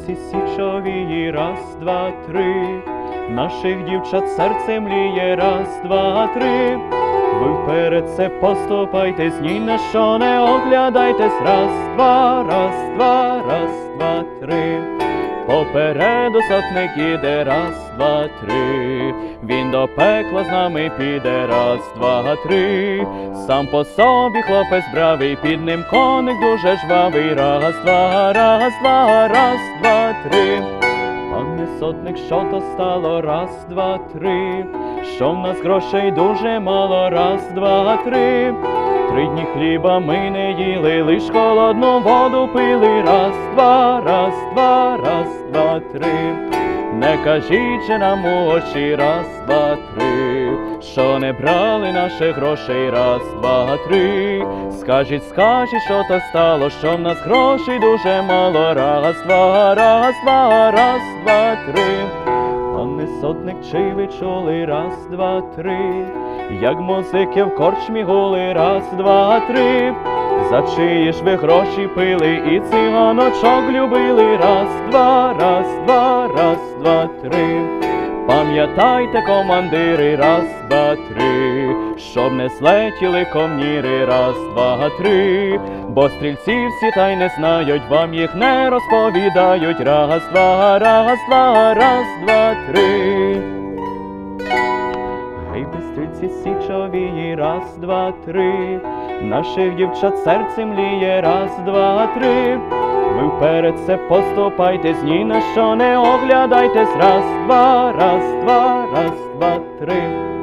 стрільці січовії, раз, два, три. Наших дівчат серце мліє, раз, два, три. Ви вперед це поступайтесь, ні на що не оглядайтесь, раз, два, раз, два, раз, два, три. Попереду сотник іде, раз, два, три. Він до пекла з нами піде, раз, два, три. Сам по собі хлопець бравий, під ним коник дуже жвавий, раз, два, раз, два, раз, два, три. Пане сотник, що то стало, раз, два, три. Що в нас грошей дуже мало, раз, два, три. 3 дні хліба ми не їли, лиш холодну воду пили, раз, два, раз, два, раз, два, три. Не кажіть же нам у очі, раз, два, три, що не брали наших грошей, раз, два, три. Скажіть, скажіть, що то стало, що в нас грошей дуже мало, раз, два, раз, два, раз, два, три. Пане сотник, чи ви чули, раз, два, три, як музики в корчмі гули, раз, два, три. За чиї ж ви гроші пили і циганочок любили, раз, два, раз, два, раз, два, три. Пам'ятайте, командири, раз, два, три, щоб не злетіли комніри, раз, два, три. Бо стрільці всі та й не знають, вам їх не розповідають, раз, два, раз, два, раз, два, три. Гей, ви стрільці січовії, раз, два, три. Наших дівчат серце мліє, раз, два, три. Ви вперед це поступайтесь, ні на що не оглядайтесь, раз, два, раз, два, раз, два, три.